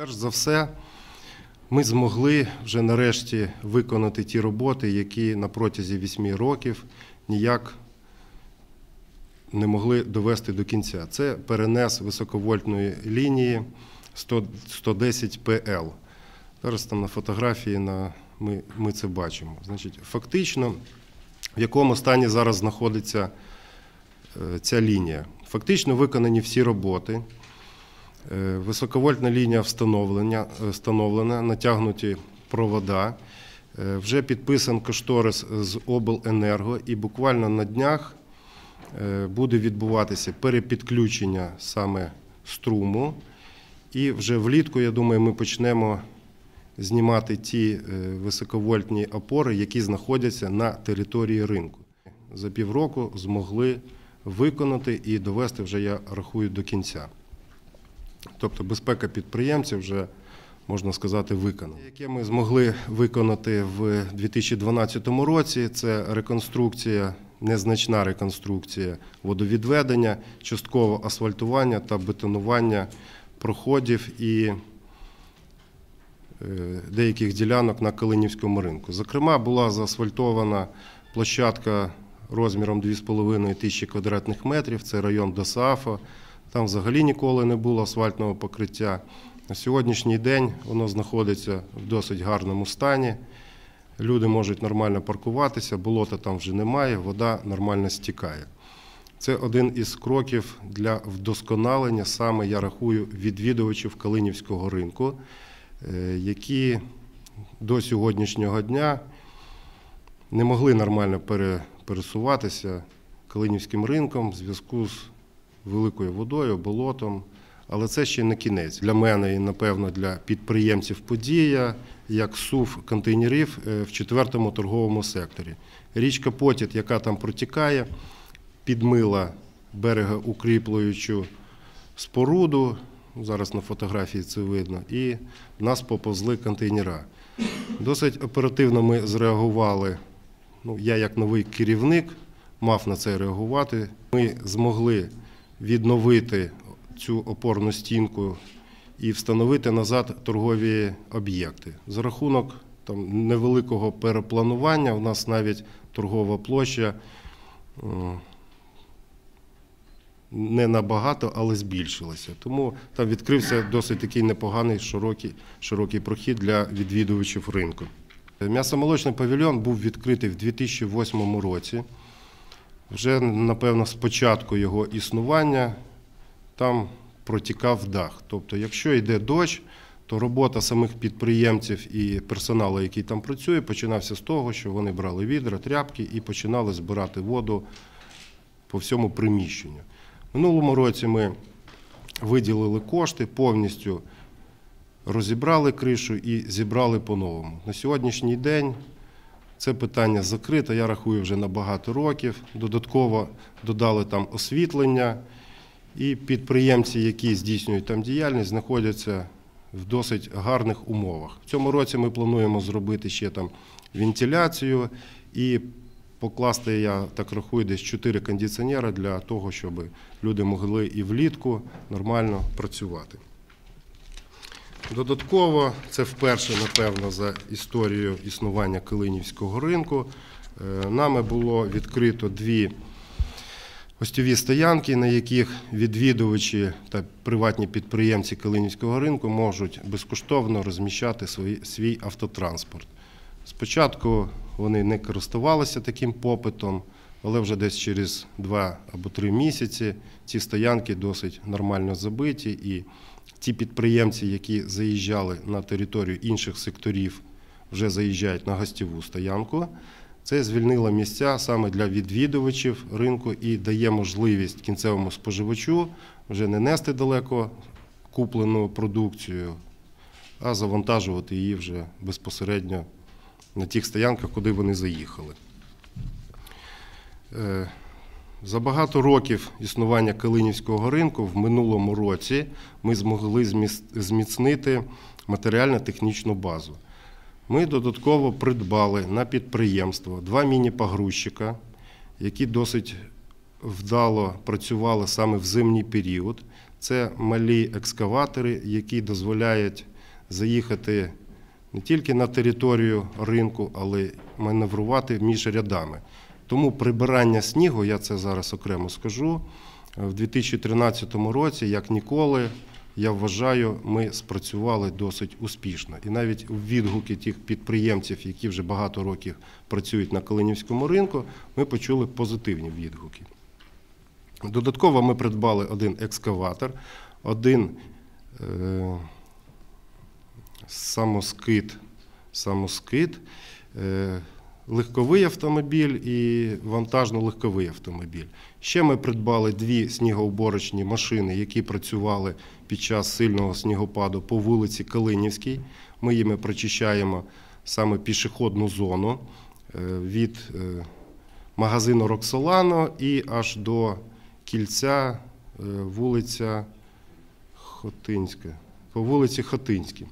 Перш за все, ми змогли вже нарешті виконати ті роботи, які на протязі 8 років ніяк не могли довести до кінця. Це перенес високовольтної лінії 110 ПЛ. Зараз там на фотографії ми це бачимо. Значить, фактично, в якому стані зараз знаходиться ця лінія. Фактично виконані всі роботи. Високовольтна лінія встановлена, натягнуті провода. Вже підписан кошторис з обленерго і буквально на днях буде відбуватися перепідключення саме струму. І вже влітку, я думаю, ми почнемо знімати ті високовольтні опори, які знаходяться на території ринку. За півроку змогли виконати і довести вже, я рахую, до кінця. Тобто безпека підприємців вже, можна сказати, виконана. Яке ми змогли виконати в 2012 році, це реконструкція, незначна реконструкція водовідведення, часткове асфальтування та бетонування проходів і деяких ділянок на Калинівському ринку. Зокрема, була заасфальтована площадка розміром 2500 квадратних метрів, це район ДОСААФу. Там взагалі ніколи не було асфальтного покриття. На сьогоднішній день воно знаходиться в досить гарному стані. Люди можуть нормально паркуватися, болота там вже немає, вода нормально стікає. Це один із кроків для вдосконалення, саме, я рахую, відвідувачів Калинівського ринку, які до сьогоднішнього дня не могли нормально пересуватися Калинівським ринком в зв'язку з великою водою, болотом. Але це ще не кінець. Для мене і, напевно, для підприємців подія, як СУВ контейнерів в 4-му торговому секторі. Річка Потід, яка там протікає, підмила берегоукріплюючу споруду, зараз на фотографії це видно, і в нас поповзли контейнера. Досить оперативно ми зреагували, я як новий керівник мав на це реагувати. Ми змогли відновити цю опорну стінку і встановити назад торгові об'єкти. За рахунок невеликого перепланування у нас навіть торгова площа не набагато, але збільшилася. Тому там відкрився досить такий непоганий широкий прохід для відвідувачів ринку. М'ясомолочний павільйон був відкритий в 2008 році. Вже, напевно, з початку його існування там протікав дах. Тобто, якщо йде дощ, то робота самих підприємців і персоналу, який там працює, починався з того, що вони брали відра, тряпки і починали збирати воду по всьому приміщенню. В минулому році ми виділили кошти, повністю розібрали кришу і зібрали по-новому. На сьогоднішній день це питання закрите, я рахую, вже на багато років. Додатково додали там освітлення, і підприємці, які здійснюють там діяльність, знаходяться в досить гарних умовах. В цьому році ми плануємо зробити ще там вентиляцію і покласти, я так рахую, десь 4 кондиціонери для того, щоб люди могли і влітку нормально працювати. Додатково, це вперше, напевно, за історію існування Калинівського ринку, нами було відкрито 2 гостьові стоянки, на яких відвідувачі та приватні підприємці Калинівського ринку можуть безкоштовно розміщати свій автотранспорт. Спочатку вони не користувалися таким попитом, але вже десь через 2 або 3 місяці ці стоянки досить нормально забиті, і ті підприємці, які заїжджали на територію інших секторів, вже заїжджають на гостьову стоянку. Це звільнило місця саме для відвідувачів ринку і дає можливість кінцевому споживачу вже не нести далеко куплену продукцію, а завантажувати її вже безпосередньо на тих стоянках, куди вони заїхали. За багато років існування Калинівського ринку в минулому році ми змогли зміцнити матеріально-технічну базу. Ми додатково придбали на підприємство 2 міні-погрузчика, які досить вдало працювали саме в зимній період. Це малі екскаватори, які дозволяють заїхати не тільки на територію ринку, але й маневрувати між рядами. Тому прибирання снігу, я це зараз окремо скажу, в 2013 році, як ніколи, я вважаю, ми спрацювали досить успішно. І навіть у відгуки тих підприємців, які вже багато років працюють на Калинівському ринку, ми почули позитивні відгуки. Додатково ми придбали один екскаватор, один самоскид, легковий автомобіль і вантажно-легковий автомобіль. Ще ми придбали 2 снігоуборочні машини, які працювали під час сильного снігопаду по вулиці Калинівській. Ми їми прочищаємо саме пішохідну зону від магазину Роксолано і аж до кільця вулиця Хотинська, по вулиці Хотинській.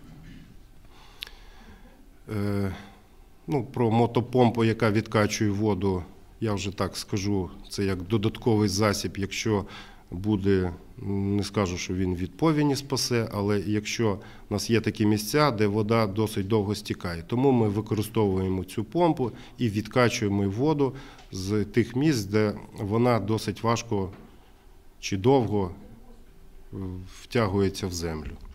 Про мотопомпу, яка відкачує воду, я вже так скажу, це як додатковий засіб, якщо буде, не скажу, що він від повені спасе, але якщо у нас є такі місця, де вода досить довго стікає. Тому ми використовуємо цю помпу і відкачуємо воду з тих місць, де вона досить важко чи довго втягується в землю.